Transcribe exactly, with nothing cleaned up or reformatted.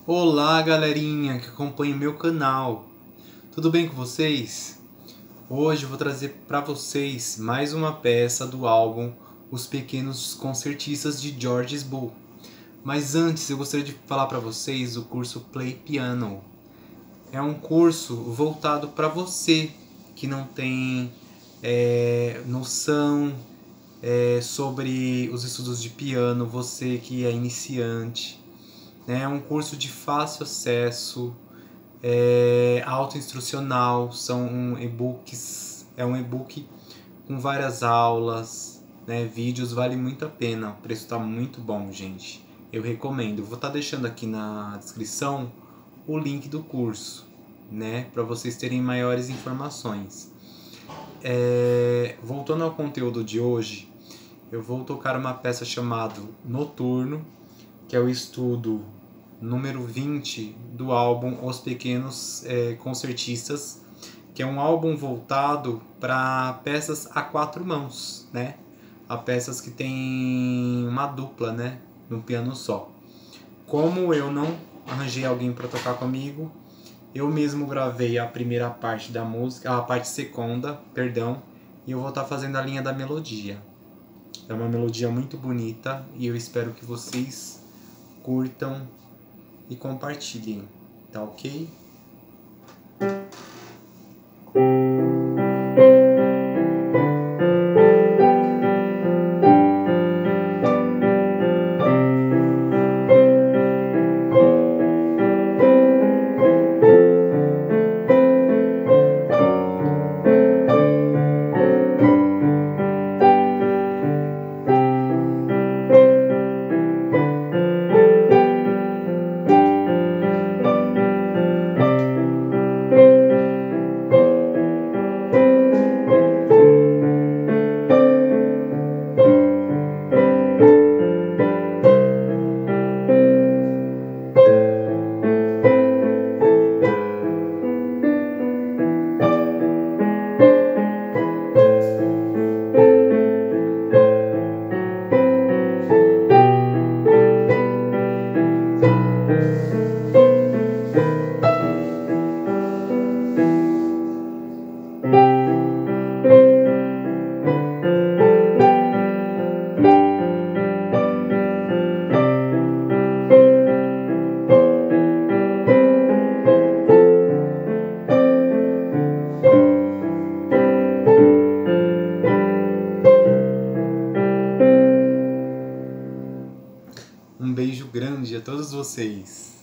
Olá, galerinha que acompanha meu canal. Tudo bem com vocês? Hoje eu vou trazer para vocês mais uma peça do álbum Os Pequenos Concertistas de George Szbo. Mas antes eu gostaria de falar para vocês o curso Play Piano. É um curso voltado para você que não tem é, noção é, sobre os estudos de piano, você que é iniciante. É um curso de fácil acesso, é autoinstrucional, são e-books, é um e-book com várias aulas, né, vídeos, vale muito a pena, o preço está muito bom, gente. Eu recomendo. Vou estar deixando aqui na descrição o link do curso, né, para vocês terem maiores informações. É, voltando ao conteúdo de hoje, eu vou tocar uma peça chamada Noturno, que é o estudo número vinte do álbum Os Pequenos é, Concertistas, que é um álbum voltado para peças a quatro mãos, né? A peças que tem uma dupla, né? Num piano só. Como eu não arranjei alguém para tocar comigo, eu mesmo gravei a primeira parte da música, a parte segunda, perdão, e eu vou estar fazendo a linha da melodia. É uma melodia muito bonita e eu espero que vocês curtam e compartilhem, tá ok? Um beijo grande a todos vocês.